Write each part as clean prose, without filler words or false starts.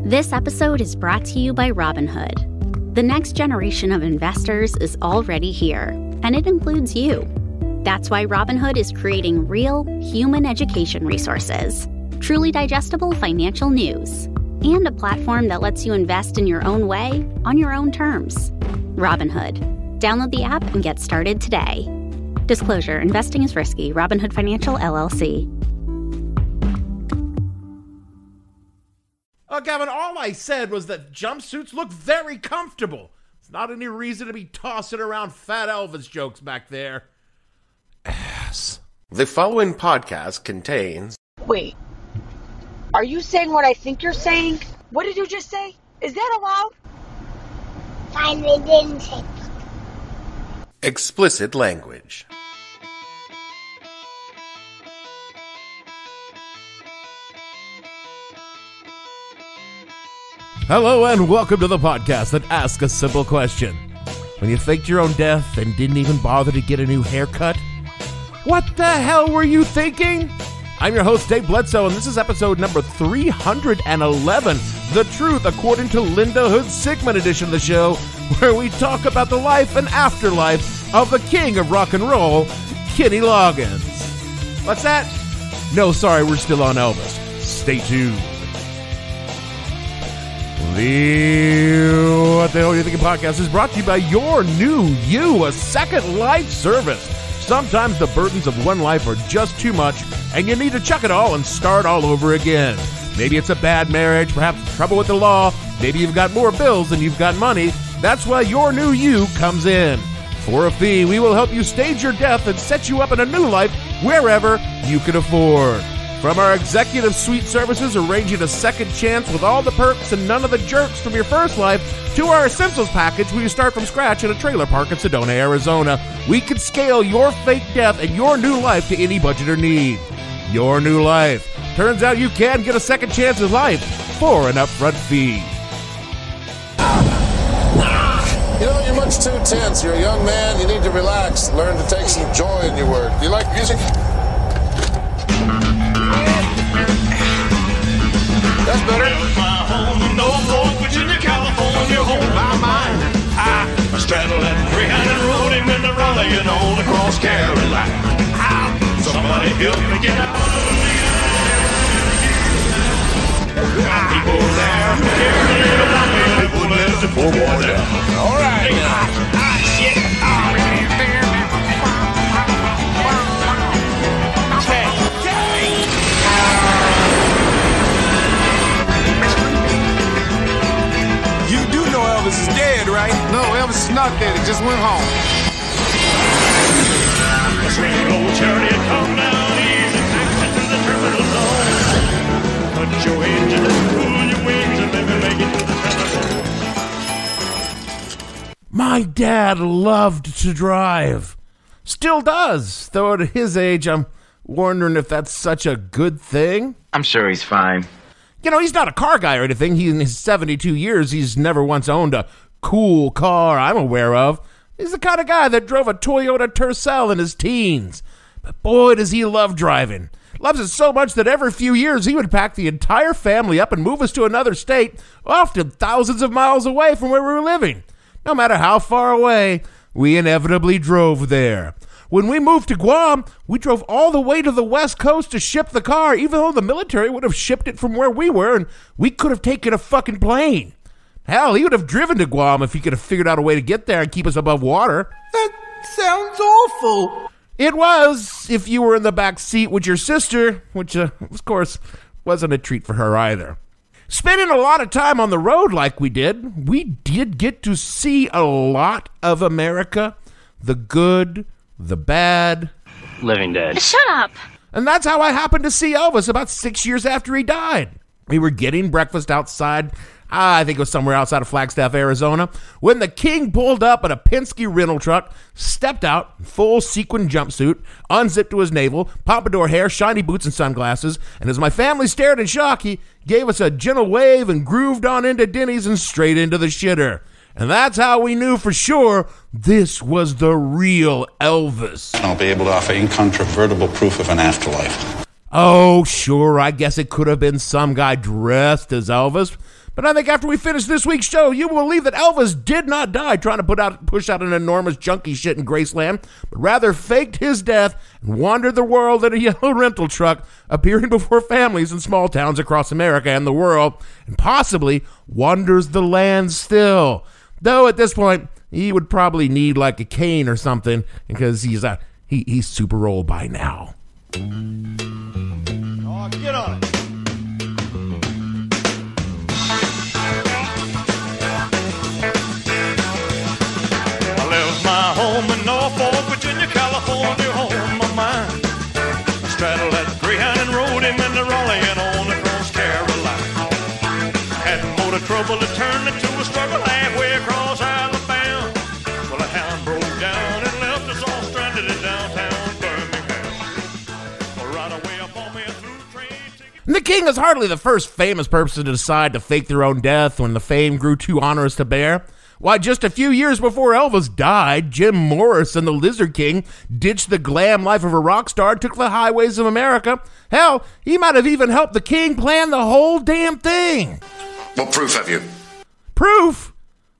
This episode is brought to you by Robinhood. The next generation of investors is already here, and it includes you. That's why Robinhood is creating real, human education resources, truly digestible financial news, and a platform that lets you invest in your own way, on your own terms. Robinhood. Download the app and get started today. Disclosure: investing is risky. Robinhood Financial, LLC. Gavin, all I said was that jumpsuits look very comfortable. It's not any reason to be tossing around fat Elvis jokes back there. Ass. The following podcast contains... Wait. Are you saying what I think you're saying? What did you just say? Is that allowed? Fine, they didn't say. Explicit language. Hello and welcome to the podcast that asks a simple question. When you faked your own death and didn't even bother to get a new haircut, what the hell were you thinking? I'm your host, Dave Bledsoe, and this is episode number 311, The Truth According to Linda Hood Sigmon edition of the show, where we talk about the life and afterlife of the king of rock and roll, Kenny Loggins. What's that? No, sorry, we're still on Elvis. Stay tuned. The What the Hell Are You Thinking podcast is brought to you by Your New You, a second life service. Sometimes the burdens of one life are just too much, and you need to chuck it all and start all over again. Maybe it's a bad marriage, perhaps trouble with the law, maybe you've got more bills than you've got money. That's why Your New You comes in. For a fee, we will help you stage your death and set you up in a new life wherever you can afford. From our executive suite services arranging a second chance with all the perks and none of the jerks from your first life, to our essentials package where you start from scratch in a trailer park in Sedona, Arizona, we can scale your fake death and your new life to any budget or need. Your new life. Turns out you can get a second chance at life for an upfront fee. You know, you're much too tense. You're a young man. You need to relax. Learn to take some joy in your work. Do you like music? That's better. My home, no more Virginia, California, hold my mind. I straddle that 300 road and when they're rolling on across Carolina. Somebody help me get out. People there, people left to pour more down. All right. Shit. You do know Elvis is dead, right? No, Elvis is not dead. He just went home. A swinging old chariot come down easy, taxi to the terminal zone. Put your engine and pull your wings and maybe make it to the terminal. My dad loved to drive. Still does, though at his age, I'm wondering if that's such a good thing. I'm sure he's fine. You know, he's not a car guy or anything. In his 72 years, he's never once owned a cool car I'm aware of. He's the kind of guy that drove a Toyota Tercel in his teens. But boy, does he love driving. Loves it so much that every few years he would pack the entire family up and move us to another state, often thousands of miles away from where we were living. No matter how far away, we inevitably drove there. When we moved to Guam, we drove all the way to the West Coast to ship the car, even though the military would have shipped it from where we were, and we could have taken a fucking plane. Hell, he would have driven to Guam if he could have figured out a way to get there and keep us above water. That sounds awful. It was, if you were in the back seat with your sister, which, of course, wasn't a treat for her either. Spending a lot of time on the road like we did get to see a lot of America, the good, the bad. Living dead. Shut up. And that's how I happened to see Elvis about 6 years after he died. We were getting breakfast outside, I think it was somewhere outside of Flagstaff, Arizona, when the king pulled up in a Penske rental truck, stepped out, full sequin jumpsuit, unzipped to his navel, pompadour hair, shiny boots, and sunglasses, and as my family stared in shock, he gave us a gentle wave and grooved on into Denny's and straight into the shitter. And that's how we knew for sure this was the real Elvis. I'll be able to offer incontrovertible proof of an afterlife. Oh, sure, I guess it could have been some guy dressed as Elvis, But I think after we finish this week's show, you will believe that Elvis did not die trying to push out an enormous junkie shit in Graceland, but rather faked his death and wandered the world in a yellow rental truck, appearing before families in small towns across America and the world, and possibly wanders the land still. Though at this point, he would probably need like a cane or something because he's super old by now. Oh, get on it. I left my home in Norfolk, Virginia, California, home of mine. I straddled that Greyhound and rode him in the Raleigh and on across Carolina. Had more to trouble to turn into a struggle halfway across Alabama. Well, a hound broke down and left us all stranded in downtown Birmingham. Right away up on me a through train ticket. And the king is hardly the first famous person to decide to fake their own death when the fame grew too onerous to bear. Why, just a few years before Elvis died, Jim Morris and the Lizard King ditched the glam life of a rock star, took the highways of America. Hell, he might have even helped the king plan the whole damn thing. What proof have you? Proof?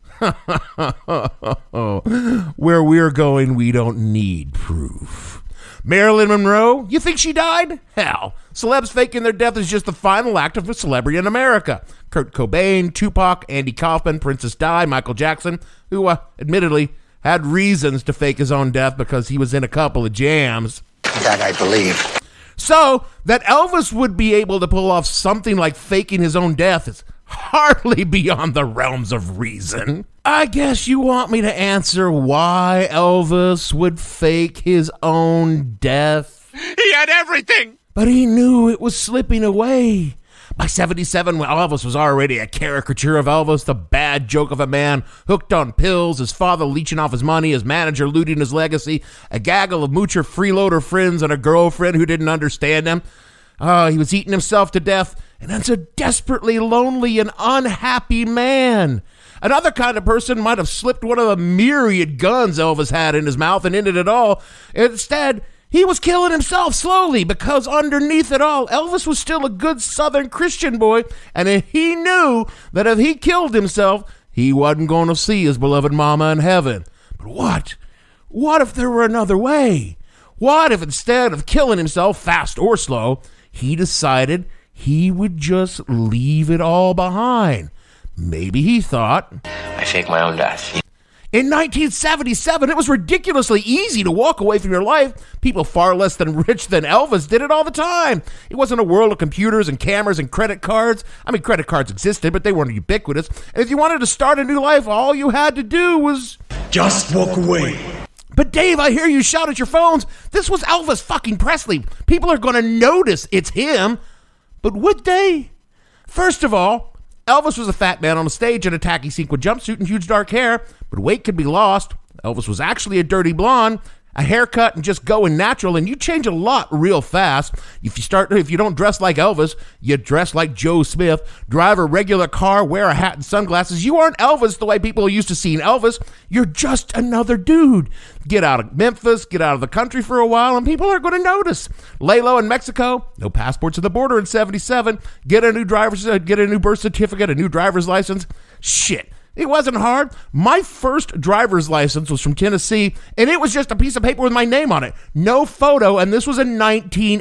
Where we're going, we don't need proof. Marilyn Monroe, you think she died? Hell, celebs faking their death is just the final act of a celebrity in America. Kurt Cobain, Tupac, Andy Kaufman, Princess Di, Michael Jackson, who admittedly had reasons to fake his own death because he was in a couple of jams. That I believe. So, that Elvis would be able to pull off something like faking his own death is hardly beyond the realms of reason. I guess you want me to answer why Elvis would fake his own death? He had everything! But he knew it was slipping away. By 77, when Elvis was already a caricature of Elvis, the bad joke of a man hooked on pills, his father leeching off his money, his manager looting his legacy, a gaggle of moocher freeloader friends, and a girlfriend who didn't understand him. He was eating himself to death, and that's a desperately lonely and unhappy man. Another kind of person might have slipped one of the myriad guns Elvis had in his mouth and ended it all. Instead, he was killing himself slowly because underneath it all, Elvis was still a good Southern Christian boy, and he knew that if he killed himself, he wasn't going to see his beloved mama in heaven. But what? What if there were another way? What if instead of killing himself, fast or slow, he decided he would just leave it all behind? Maybe he thought, I fake my own death. In 1977, it was ridiculously easy to walk away from your life. People far less than rich than Elvis did it all the time. It wasn't a world of computers and cameras and credit cards. I mean, credit cards existed, but they weren't ubiquitous. And if you wanted to start a new life, all you had to do was Just walk away. But Dave, I hear you shout at your phones. This was Elvis fucking Presley. People are going to notice it's him. But would they? First of all, Elvis was a fat man on a stage in a tacky sequin jumpsuit and huge dark hair, but weight could be lost. Elvis was actually a dirty blonde, a haircut and just going natural, and you change a lot real fast. If you don't dress like Elvis, you dress like Joe Smith, drive a regular car, wear a hat and sunglasses. You aren't Elvis the way people are used to seeing Elvis. You're just another dude. Get out of Memphis, get out of the country for a while, and people are going to notice. Lay low in Mexico, no passports at the border in 77, get a new birth certificate, a new driver's license. Shit. It wasn't hard. My first driver's license was from Tennessee, and it was just a piece of paper with my name on it. No photo, and this was in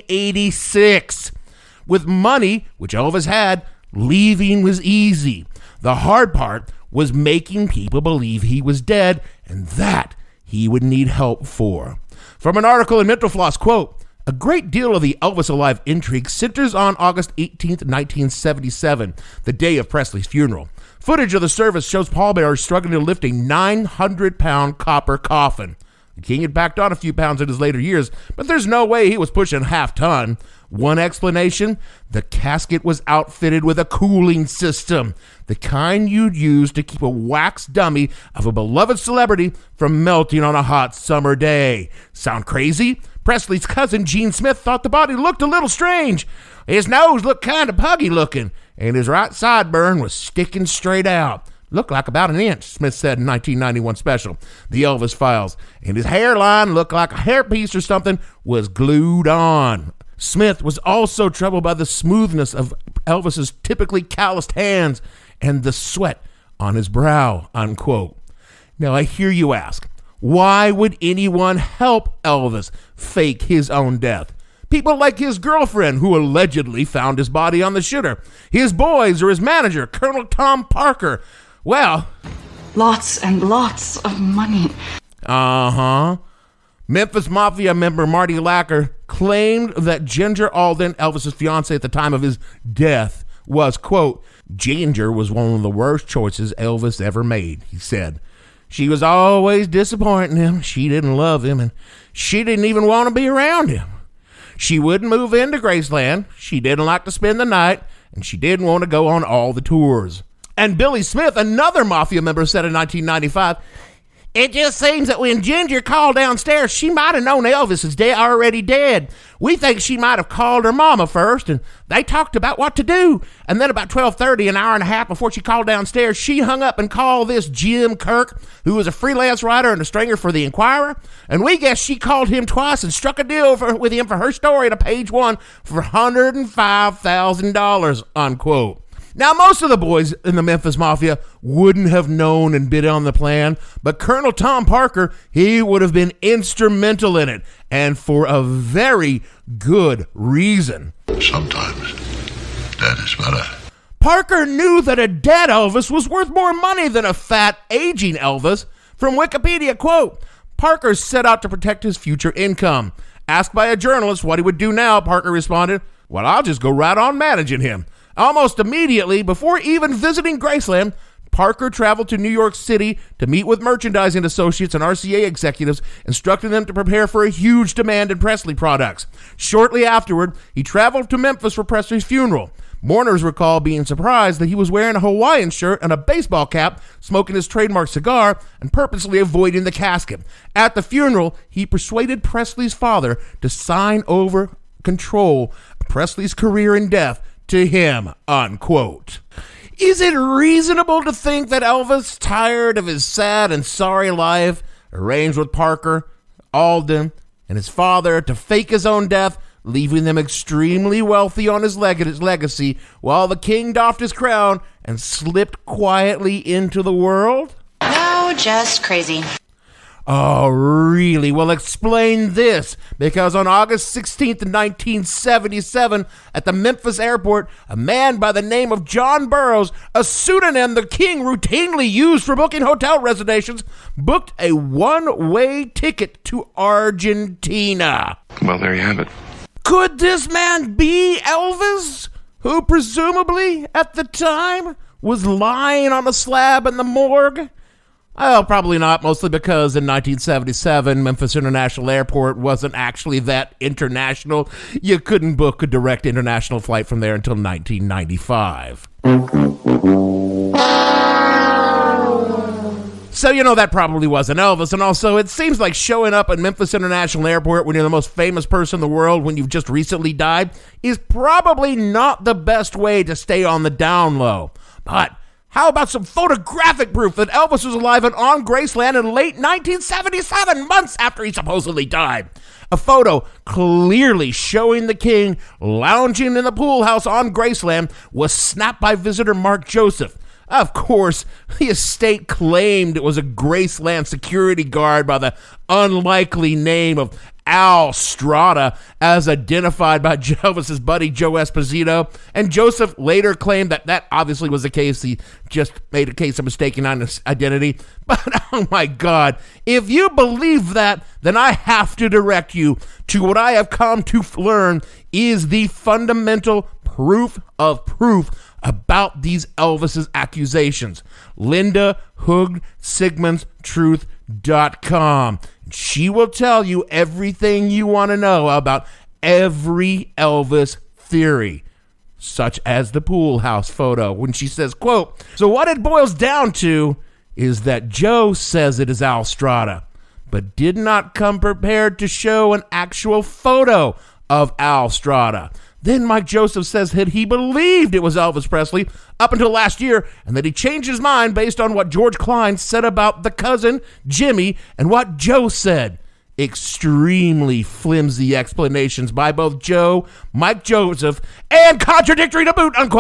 1986. With money, which Elvis had, leaving was easy. The hard part was making people believe he was dead, and that he would need help for. From an article in Mental Floss, quote, a great deal of the Elvis ALIVE intrigue centers on August 18th, 1977, the day of Presley's funeral. Footage of the service shows pallbearers struggling to lift a 900-pound copper coffin. The king had packed on a few pounds in his later years, but there's no way he was pushing half-ton. One explanation, the casket was outfitted with a cooling system, the kind you'd use to keep a wax dummy of a beloved celebrity from melting on a hot summer day. Sound crazy? Presley's cousin, Gene Smith, thought the body looked a little strange. His nose looked kind of puggy looking, and his right sideburn was sticking straight out. Looked like about an inch, Smith said in 1991 special, The Elvis Files. And his hairline looked like a hairpiece or something was glued on. Smith was also troubled by the smoothness of Elvis's typically calloused hands and the sweat on his brow, unquote. Now, I hear you ask, why would anyone help Elvis fake his own death? People like his girlfriend, who allegedly found his body on the shitter, his boys, or his manager, Colonel Tom Parker. Well, lots and lots of money. Memphis Mafia member Marty Lacker claimed that Ginger Alden, Elvis's fiance at the time of his death, was, quote, Ginger was one of the worst choices Elvis ever made, he said. She was always disappointing him. She didn't love him, and she didn't even want to be around him. She wouldn't move into Graceland. She didn't like to spend the night, and she didn't want to go on all the tours. And Billy Smith, another Mafia member, said in 1995, it just seems that when Ginger called downstairs, she might have known Elvis is already dead. We think she might have called her mama first, and they talked about what to do. And then about 12:30, an hour and a half before she called downstairs, she hung up and called this Jim Kirk, who was a freelance writer and a stringer for the Inquirer. And we guess she called him twice and struck a deal with him for her story to page one for $105,000, unquote. Now, most of the boys in the Memphis Mafia wouldn't have known and been on the plan, but Colonel Tom Parker, he would have been instrumental in it, and for a very good reason. Sometimes that is better. Parker knew that a dead Elvis was worth more money than a fat, aging Elvis. From Wikipedia, quote, Parker set out to protect his future income. Asked by a journalist what he would do now, Parker responded, well, I'll just go right on managing him. Almost immediately, before even visiting Graceland, Parker traveled to New York City to meet with merchandising associates and RCA executives, instructing them to prepare for a huge demand in Presley products. Shortly afterward, he traveled to Memphis for Presley's funeral. Mourners recall being surprised that he was wearing a Hawaiian shirt and a baseball cap, smoking his trademark cigar, and purposely avoiding the casket. At the funeral, he persuaded Presley's father to sign over control of Presley's career and death to him, unquote. Is it reasonable to think that Elvis, tired of his sad and sorry life, arranged with Parker, Alden, and his father to fake his own death, leaving them extremely wealthy on his legacy, while the king doffed his crown and slipped quietly into the world? No, just crazy. Oh, really? Well, explain this, because on August 16th, 1977, at the Memphis airport, a man by the name of John Burroughs, a pseudonym the king routinely used for booking hotel reservations, booked a one-way ticket to Argentina. Well, there you have it. Could this man be Elvis, who presumably, at the time, was lying on a slab in the morgue? Well, probably not, mostly because in 1977, Memphis International Airport wasn't actually that international. You couldn't book a direct international flight from there until 1995. So, that probably wasn't Elvis. And also, it seems like showing up at Memphis International Airport when you're the most famous person in the world when you've just recently died is probably not the best way to stay on the down low. But how about some photographic proof that Elvis was alive and on Graceland in late 1977, months after he supposedly died? A photo clearly showing the king lounging in the pool house on Graceland was snapped by visitor Mark Joseph. Of course, the estate claimed it was a Graceland security guard by the unlikely name of Al Strada, as identified by Elvis's buddy Joe Esposito, and Joseph later claimed that obviously was the case. He just made a case of mistaking on his identity. But oh my God, if you believe that, then I have to direct you to what I have come to learn is the fundamental proof of proof about these Elvis's accusations. Linda Hood Sigmon's Truth.com. She will tell you everything you want to know about every Elvis theory, such as the pool house photo, when she says, quote, so what it boils down to is that Joe says it is Al Strada, but did not come prepared to show an actual photo of Al Strada. Then Mike Joseph says that he believed it was Elvis Presley up until last year, and that he changed his mind based on what George Klein said about the cousin, Jimmy, and what Joe said. Extremely flimsy explanations by both Joe, Mike Joseph, and contradictory to boot, unquote.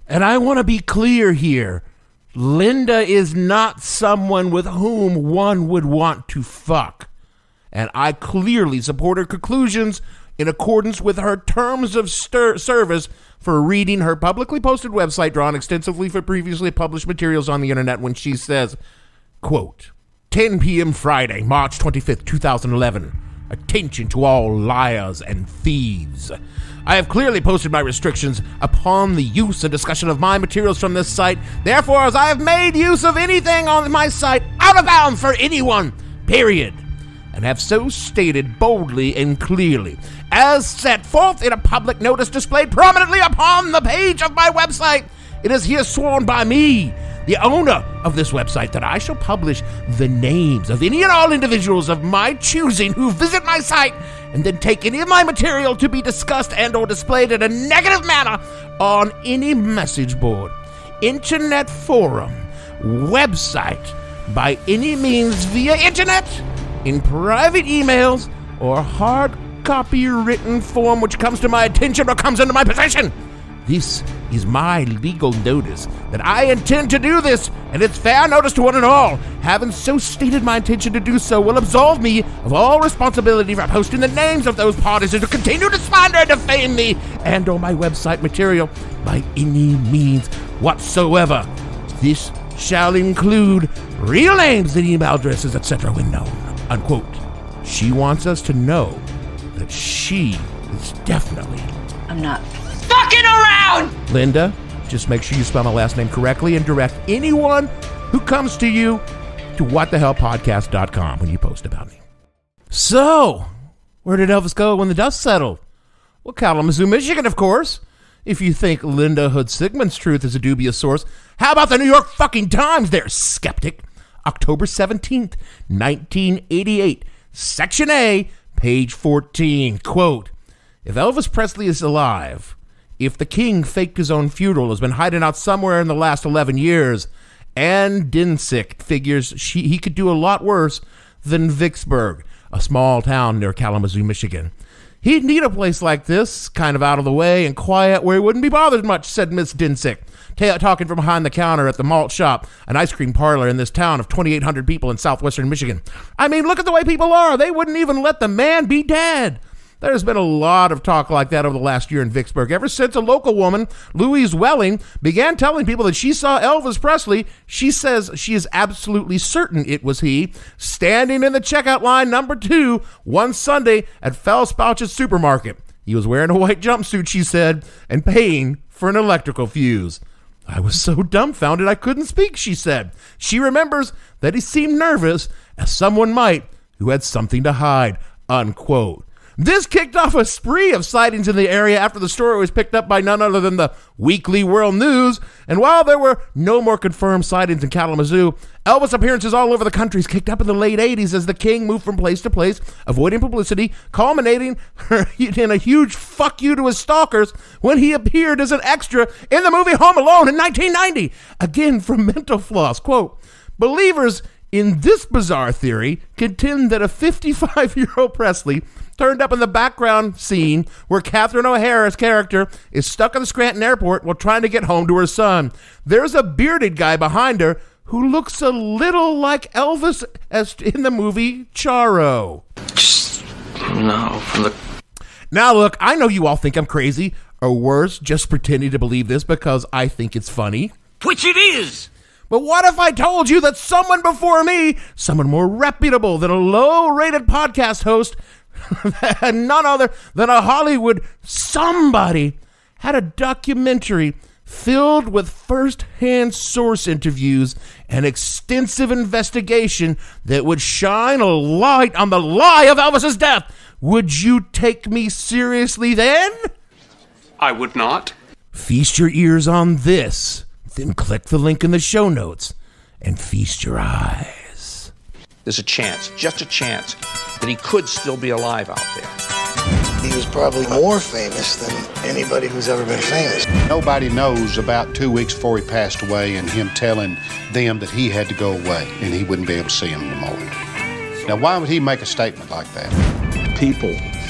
And I want to be clear here. Linda is not someone with whom one would want to fuck. And I clearly support her conclusions in accordance with her terms of service for reading her publicly posted website drawn extensively for previously published materials on the internet when she says, quote, 10 p.m. Friday, March 25th, 2011. Attention to all liars and thieves. I have clearly posted my restrictions upon the use and discussion of my materials from this site. Therefore, as I have made use of anything on my site out of bounds for anyone, period, and have so stated boldly and clearly, as set forth in a public notice displayed prominently upon the page of my website, it is here sworn by me, the owner of this website, that I shall publish the names of any and all individuals of my choosing who visit my site and then take any of my material to be discussed and or displayed in a negative manner on any message board, internet forum, website, by any means via internet, in private emails, or hard copy written form which comes to my attention or comes into my possession. This is my legal notice that I intend to do this, and it's fair notice to one and all. Having so stated my intention to do so will absolve me of all responsibility for posting the names of those parties who continue to slander and defame me and or my website material by any means whatsoever. This shall include real names and email addresses, etc. when known, unquote. She wants us to know that she is definitely... I'm not fucking around! Linda, just make sure you spell my last name correctly and direct anyone who comes to you to whatthehellpodcast.com when you post about me. So, where did Elvis go when the dust settled? Well, Kalamazoo, Michigan, of course. If you think Linda Hood Sigmon's truth is a dubious source, how about the New York fucking Times there, skeptic? October 17th, 1988, Section A, page 14, quote, if Elvis Presley is alive, if the king faked his own funeral, has been hiding out somewhere in the last 11 years, and Dinsick figures he could do a lot worse than Vicksburg, a small town near Kalamazoo, Michigan. He'd need a place like this, kind of out of the way and quiet, where he wouldn't be bothered much, said Miss Dinsick, talking from behind the counter at the malt shop, an ice cream parlor in this town of 2,800 people in southwestern Michigan. I mean, look at the way people are. They wouldn't even let the man be dead. There's been a lot of talk like that over the last year in Vicksburg, ever since a local woman, Louise Welling, began telling people that she saw Elvis Presley. She says she is absolutely certain it was he, standing in the checkout line number 2 one Sunday at Fellspouch's supermarket. He was wearing a white jumpsuit, she said, and paying for an electrical fuse. I was so dumbfounded I couldn't speak, she said. She remembers that he seemed nervous, as someone might who had something to hide, unquote. This kicked off a spree of sightings in the area after the story was picked up by none other than the Weekly World News. And while there were no more confirmed sightings in Kalamazoo, Elvis appearances all over the country kicked up in the late 80s as the king moved from place to place, avoiding publicity, culminating in a huge fuck you to his stalkers when he appeared as an extra in the movie Home Alone in 1990. Again, from Mental Floss, quote, believers in this bizarre theory contend that a 55-year-old Presley turned up in the background scene where Catherine O'Hara's character is stuck at the Scranton airport while trying to get home to her son. There's a bearded guy behind her who looks a little like Elvis as in the movie Charo. No. Now look, I know you all think I'm crazy, or worse, just pretending to believe this because I think it's funny. Which it is! But what if I told you that someone before me, someone more reputable than a low-rated podcast host, none other than a Hollywood somebody, had a documentary filled with first-hand source interviews and extensive investigation that would shine a light on the lie of Elvis's death? Would you take me seriously then? I would not. Feast your ears on this, then click the link in the show notes and feast your eyes. There's a chance, just a chance, that he could still be alive out there. He was probably more famous than anybody who's ever been famous. Nobody knows about 2 weeks before he passed away and him telling them that he had to go away and he wouldn't be able to see them anymore. Now, why would he make a statement like that? People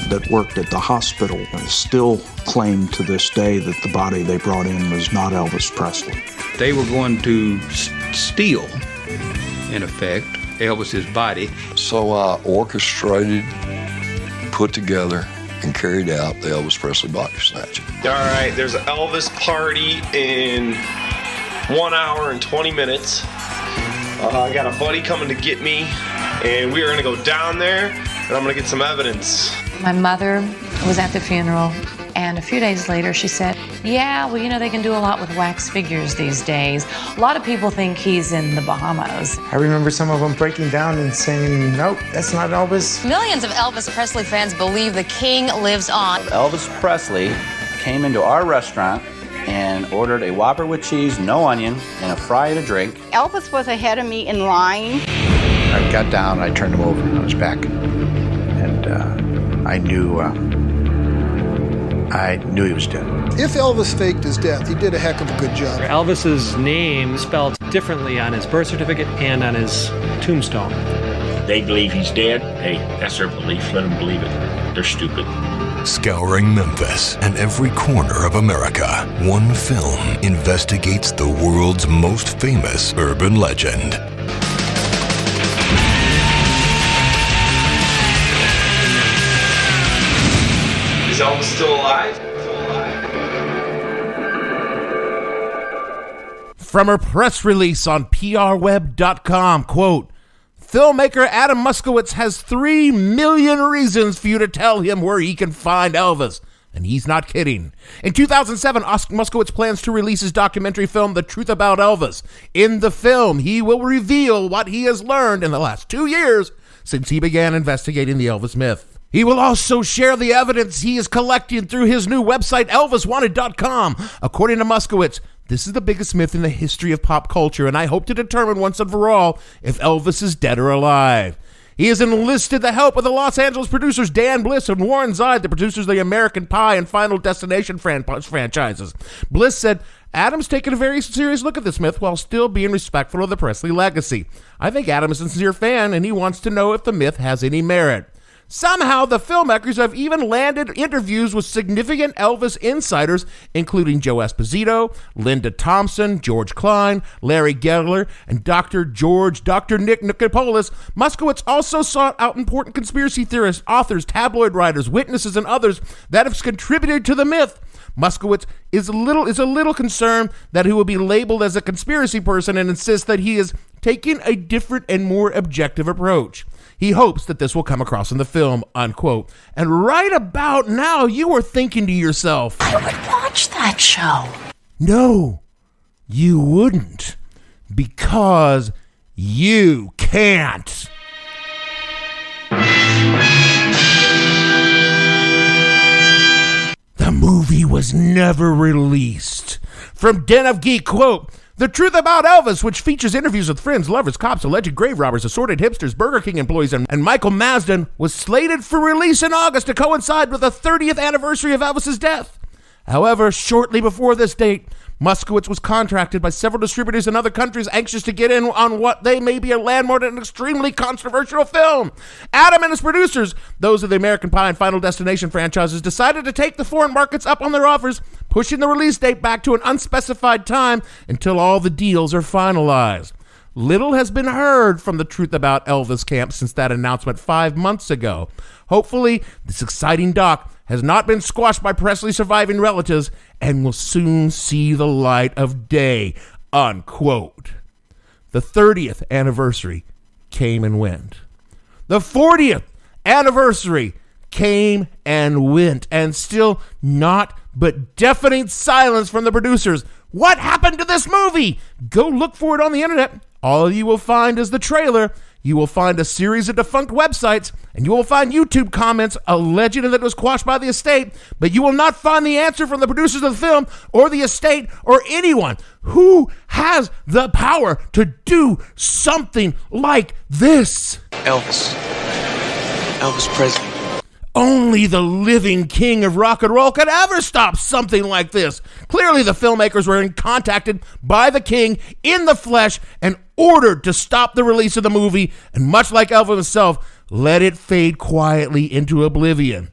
that worked at the hospital still claim to this day that the body they brought in was not Elvis Presley. They were going to steal, in effect, Elvis's body. So I orchestrated, put together, and carried out the Elvis Presley body snatching. All right, there's an Elvis party in 1 hour and 20 minutes. I got a buddy coming to get me, and we are going to go down there, and I'm going to get some evidence. My mother was at the funeral, and a few days later she said, yeah, well, you know, they can do a lot with wax figures these days. A lot of people think he's in the Bahamas. I remember some of them breaking down and saying, nope, that's not Elvis. Millions of Elvis Presley fans believe the king lives on. Elvis Presley came into our restaurant and ordered a Whopper with cheese, no onion, and a fry and a drink. Elvis was ahead of me in line. I got down, I turned him over on his back, and I knew he was dead. If Elvis faked his death, he did a heck of a good job. Elvis's name spelled differently on his birth certificate and on his tombstone. They believe he's dead. Hey, that's their belief. Let them believe it. They're stupid. Scouring Memphis and every corner of America, one film investigates the world's most famous urban legend. Is Elvis still alive? From her press release on prweb.com, quote, filmmaker Adam Muskowitz has 3 million reasons for you to tell him where he can find Elvis. And he's not kidding. In 2007, Muskowitz plans to release his documentary film, The Truth About Elvis. In the film, he will reveal what he has learned in the last 2 years since he began investigating the Elvis myth. He will also share the evidence he is collecting through his new website, ElvisWanted.com. According to Muskowitz, this is the biggest myth in the history of pop culture, and I hope to determine once and for all if Elvis is dead or alive. He has enlisted the help of the Los Angeles producers Dan Bliss and Warren Zide, the producers of the American Pie and Final Destination franchises. Bliss said, Adam's taken a very serious look at this myth while still being respectful of the Presley legacy. I think Adam is a sincere fan, and he wants to know if the myth has any merit. Somehow, the filmmakers have even landed interviews with significant Elvis insiders, including Joe Esposito, Linda Thompson, George Klein, Larry Gettler, and Dr. Nick Nicopolis. Muskowitz also sought out important conspiracy theorists, authors, tabloid writers, witnesses, and others that have contributed to the myth. Muskowitz is a little concerned that he will be labeled as a conspiracy person and insists that he is taking a different and more objective approach. He hopes that this will come across in the film, unquote. And right about now, you are thinking to yourself, I would watch that show. No, you wouldn't. Because you can't. The movie was never released. From Den of Geek, quote, The Truth About Elvis, which features interviews with friends, lovers, cops, alleged grave robbers, assorted hipsters, Burger King employees, and Michael Masden, was slated for release in August to coincide with the 30th anniversary of Elvis's death. However, shortly before this date, Muskowitz was contracted by several distributors in other countries anxious to get in on what they may be a landmark and extremely controversial film. Adam and his producers, those of the American Pie and Final Destination franchises, decided to take the foreign markets up on their offers, pushing the release date back to an unspecified time until all the deals are finalized. Little has been heard from the Truth About Elvis camp since that announcement 5 months ago. Hopefully, this exciting doc has not been squashed by Presley's surviving relatives and will soon see the light of day, unquote. The 30th anniversary came and went. The 40th anniversary came and went, and still not but deafening silence from the producers. What happened to this movie? Go look for it on the internet. All you will find is the trailer. You will find a series of defunct websites, and you will find YouTube comments alleging that it was quashed by the estate, but you will not find the answer from the producers of the film or the estate or anyone who has the power to do something like this. Elvis Presley. Only the living king of rock and roll could ever stop something like this. Clearly, the filmmakers were contacted by the king in the flesh and ordered to stop the release of the movie, and much like Elvis himself, let it fade quietly into oblivion.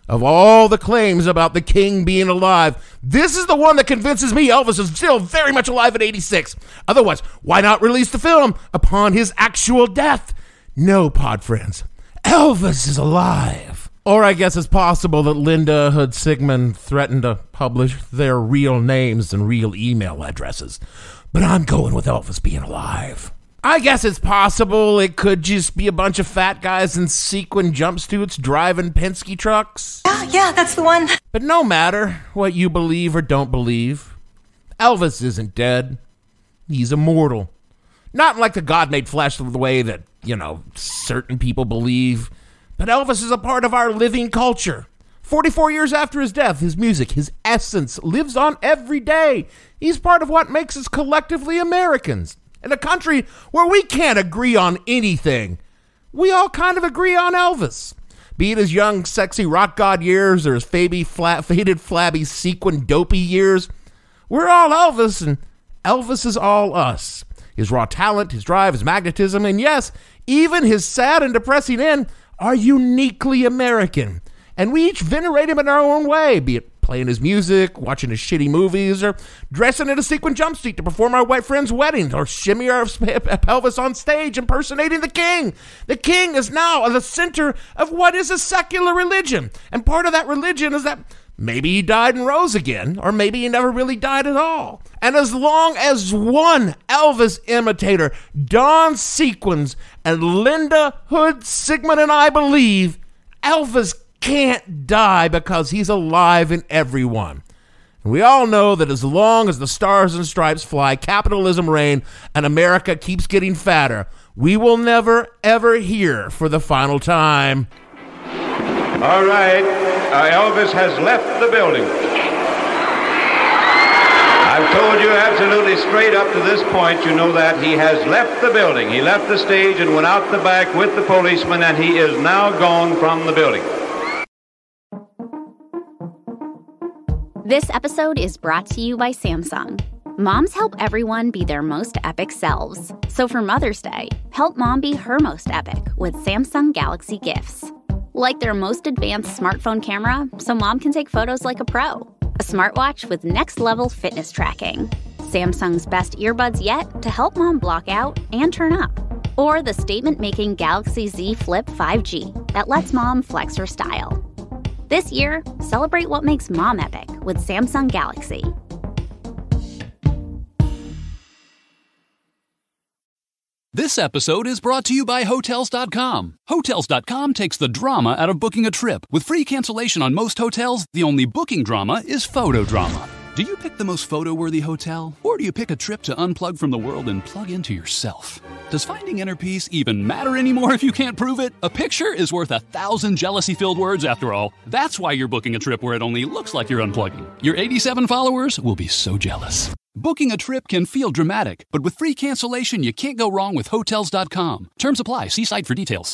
Of all the claims about the king being alive, this is the one that convinces me Elvis is still very much alive in 86. Otherwise, why not release the film upon his actual death? No, pod friends, Elvis is alive. Or I guess it's possible that Linda Hood Sigmon threatened to publish their real names and real email addresses. But I'm going with Elvis being alive. I guess it's possible it could just be a bunch of fat guys in sequin jumpsuits driving Penske trucks. Yeah, that's the one. But no matter what you believe or don't believe, Elvis isn't dead. He's immortal. Not in like the God-made flesh the way that, certain people believe. But Elvis is a part of our living culture. 44 years after his death, his music, his essence lives on every day. He's part of what makes us collectively Americans. In a country where we can't agree on anything, we all kind of agree on Elvis. Be it his young, sexy rock god years or his faded, flabby, sequin, dopey years, we're all Elvis, and Elvis is all us. His raw talent, his drive, his magnetism, and yes, even his sad and depressing end are uniquely American. And we each venerate him in our own way, be it playing his music, watching his shitty movies, or dressing in a sequin jumpsuit to perform our white friends' weddings, or shimmy our pelvis on stage impersonating the king. The king is now at the center of what is a secular religion. And part of that religion is that maybe he died and rose again, or maybe he never really died at all. And as long as one Elvis imitator dons sequins and Linda Hood Sigmon and I believe, Elvis can't die because he's alive in everyone. And we all know that as long as the stars and stripes fly, capitalism reign, and America keeps getting fatter, we will never, ever hear for the final time. All right, Elvis has left the building. I've told you absolutely straight up to this point, you know that he has left the building. He left the stage and went out the back with the policeman, and he is now gone from the building. This episode is brought to you by Samsung. Moms help everyone be their most epic selves. So for Mother's Day, help mom be her most epic with Samsung Galaxy gifts. Like their most advanced smartphone camera, so mom can take photos like a pro. A smartwatch with next-level fitness tracking. Samsung's best earbuds yet to help mom block out and turn up. Or the statement-making Galaxy Z Flip 5G that lets mom flex her style. This year, celebrate what makes mom epic with Samsung Galaxy. This episode is brought to you by Hotels.com. Hotels.com takes the drama out of booking a trip. With free cancellation on most hotels, the only booking drama is photo drama. Do you pick the most photo-worthy hotel? Or do you pick a trip to unplug from the world and plug into yourself? Does finding inner peace even matter anymore if you can't prove it? A picture is worth 1,000 jealousy-filled words after all. That's why you're booking a trip where it only looks like you're unplugging. Your 87 followers will be so jealous. Booking a trip can feel dramatic, but with free cancellation, you can't go wrong with Hotels.com. Terms apply. See site for details.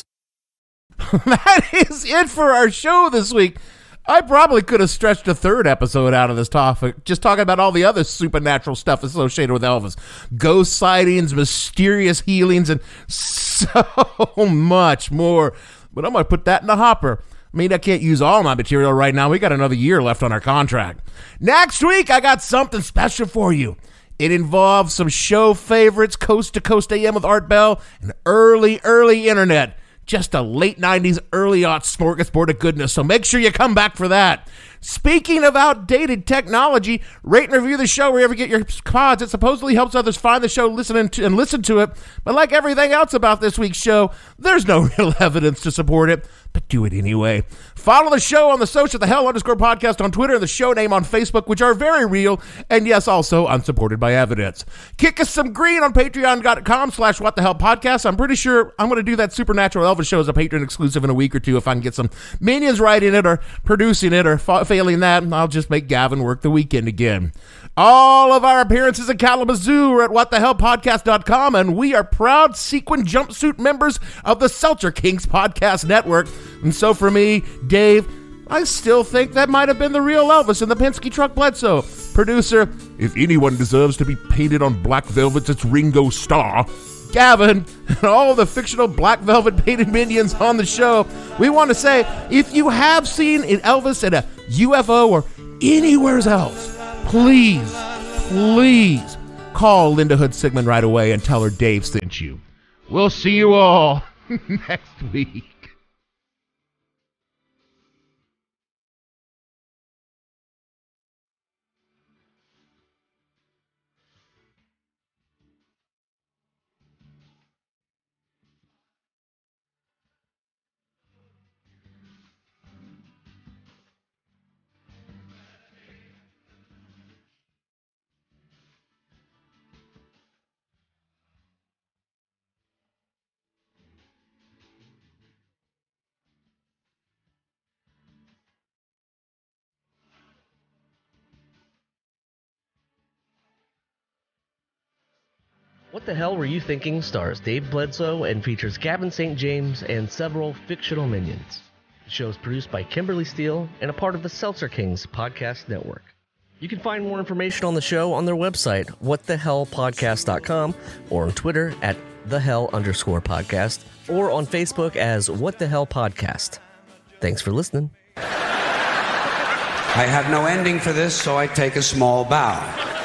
That is it for our show this week. I probably could have stretched a third episode out of this topic, just talking about all the other supernatural stuff associated with Elvis. Ghost sightings, mysterious healings, and so much more. But I'm going to put that in the hopper. I mean, I can't use all my material right now. We got another year left on our contract. Next week, I got something special for you. It involves some show favorites, Coast to Coast AM with Art Bell, and early internet. Just a late 90s, early aughts smorgasbord of goodness, so make sure you come back for that. Speaking of outdated technology, rate and review the show wherever you get your pods. It supposedly helps others find the show, listen to it. But like everything else about this week's show, there's no real evidence to support it. But do it anyway. Follow the show on the social, the _podcast on Twitter, and the show name on Facebook, which are very real, and yes, also unsupported by evidence. Kick us some green on patreon.com/whatthehellpodcast. I'm pretty sure I'm going to do that Supernatural Elvis show as a Patreon exclusive in a week or two if I can get some minions writing it or producing it, or failing that, I'll just make Gavin work the weekend again. All of our appearances in Kalamazoo are at whatthehellpodcast.com, and we are proud sequin jumpsuit members of the Seltzer Kings Podcast Network. And so for me, Dave, I still think that might have been the real Elvis in the Penske truck Bledsoe. Producer, if anyone deserves to be painted on black velvet, it's Ringo Starr. Gavin, and all the fictional black velvet painted minions on the show, we want to say, if you have seen an Elvis at a UFO or anywhere else, please call Linda Hood Sigmon right away and tell her Dave sent you. We'll see you all next week. What the Hell Were You Thinking stars Dave Bledsoe and features Gavin St. James and several fictional minions. The show is produced by Kimberly Steele and a part of the Seltzer Kings podcast network. You can find more information on the show on their website, whatthehellpodcast.com, or on Twitter at @thehell_podcast, or on Facebook as What the Hell Podcast. Thanks for listening. I have no ending for this, so I take a small bow.